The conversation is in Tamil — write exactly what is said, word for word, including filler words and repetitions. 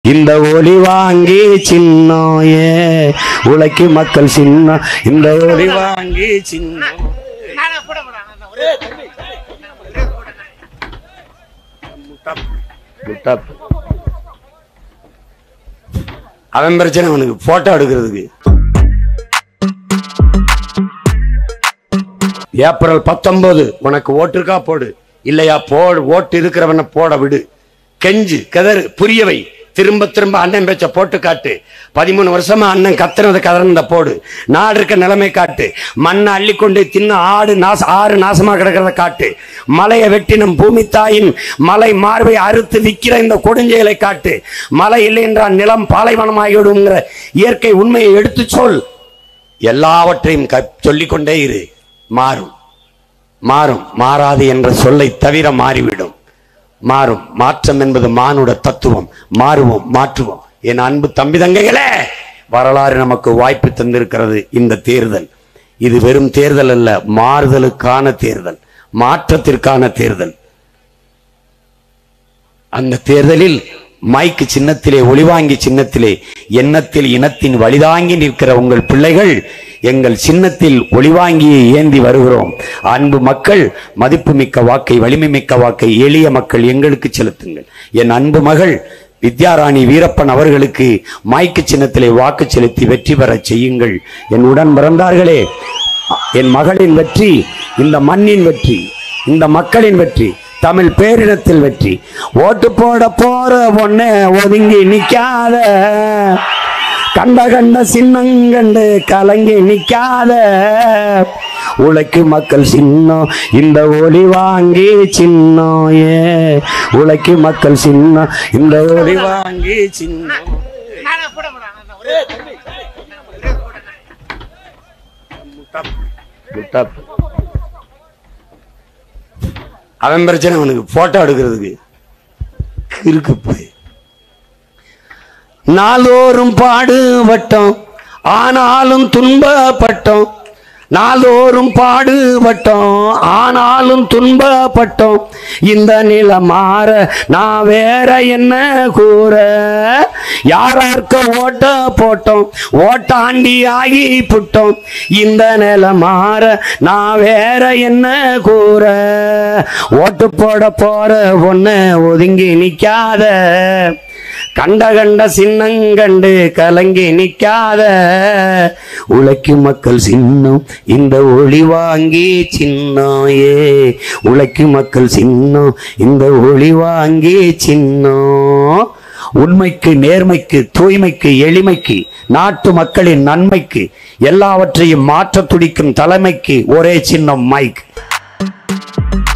இந்த ஒளி வாங்கி சின்னம் ஏ உழைக்கும் மக்கள் சின்னம் இந்த ஒளி வாங்கி சின்னம். அவன் பிரச்சனை அவனுக்கு போட்டோ எடுக்கிறதுக்கு. ஏப்ரல் பத்தொன்பது உனக்கு ஓட்டுருக்கா போடு, இல்லையா போடு, ஓட்டு இருக்கிறவன போட விடு, கெஞ்சு கதறு, புரியவை, திரும்ப திரும்ப அண்ணன் பேச்ச போட்டு காட்டு. பதிமூணு வருஷமா அண்ணன் கத்துனது கதறந்த போடு, நாடு இருக்க நிலைமை காட்டு, மண்ணை அள்ளிக்கொண்டு தின்னு ஆடு நாச ஆறு நாசமா கிடக்கிறத காட்டு, மலையை வெட்டினும் பூமி தாயின் மலை மார்பை அறுத்து விற்கிற இந்த கொடுஞ்செயலை காட்டு, மழை இல்லை என்றால் நிலம் பாலைவனமாகிவிடுங்கிற இயற்கை உண்மையை எடுத்து சொல். எல்லாவற்றையும் சொல்லிக்கொண்டே இரு. மாறும் மாறும் மாறாது என்ற சொல்லை தவிர மாறிவிடும். மாறும். மாற்றம் என்பது மானுட தத்துவம். மாறுவோம், மாற்றுவோம். என் அன்பு தம்பி தங்கைகளே, வரலாறு நமக்கு வாய்ப்பு தந்திருக்கிறது. இந்த தேர்தல் இது வெறும் தேர்தல் அல்ல, மாறுதலுக்கான தேர்தல், மாற்றத்திற்கான தேர்தல். அந்த தேர்தலில் மைக்கு சின்னத்திலே, ஒளிவாங்கி சின்னத்திலே, எண்ணத்தில் இனத்தின் வழிதாங்கி நிற்கிற உங்கள் பிள்ளைகள் எங்கள் சின்னத்தில் ஒளிவாங்கியை ஏந்தி வருகிறோம். அன்பு மக்கள், மதிப்பு மிக்க வாக்கை, வலிமை மிக்க வாக்கை எளிய மக்கள் எங்களுக்கு செலுத்துங்கள். என் அன்பு மகள் வித்யாராணி வீரப்பன் அவர்களுக்கு மைக்கு சின்னத்திலே வாக்கு செலுத்தி வெற்றி பெற செய்யுங்கள். என் உடன் பிறந்தார்களே, என் மகளின் வெற்றி இந்த மண்ணின் வெற்றி, இந்த மக்களின் வெற்றி, தமிழ் பேரினத்தில் வெற்றி. ஓட்டு போட போற பொண்ணு ஒதுங்கி நிக்காத, கண்ட கண்ட சின்னங்கண்டு கலங்கி நிக்காத, உழைக்கும் மக்கள் சின்னம் இந்த ஒளி வாங்கி சின்னம் ஏ உழைக்கும் மக்கள் சின்னம் இந்த ஒளி வாங்கி சின்னம். அவன் பிரச்சனை அவனுக்கு போட்டோ எடுக்கிறதுக்கு இருக்கு. போய் நாளோறும் பாடுபட்டோம் ஆனாலும் துன்பப்பட்டோம், நாளோறும் பாடுபட்டோம் ஆனாலும் துன்பப்பட்டோம், இந்த நிலை மாற நான் வேற என்ன கூற, யாரார்க்க ஓட்ட போட்டோம் ஓட்டாண்டி ஆகி புட்டோம், இந்த நிலை மாற நான் வேற என்ன கூற, ஓட்டு போட போற பொண்ணு ஒதுங்கி நிக்காத, கண்ட கண்ட சின்னங்கண்டு கலங்கி நிக்காத, உழைக்கும் மக்கள் சின்னம் இந்த ஒளி வாங்கி சின்னம் ஏ உழைக்கும் மக்கள் சின்னம் இந்த ஒளி வாங்கி சின்னம். உண்மைக்கு, நேர்மைக்கு, தூய்மைக்கு, எளிமைக்கு, நாட்டு மக்களின் நன்மைக்கு, எல்லாவற்றையும் மாற்ற துடிக்கும் தலைமைக்கு ஒரே சின்னம் மைக்.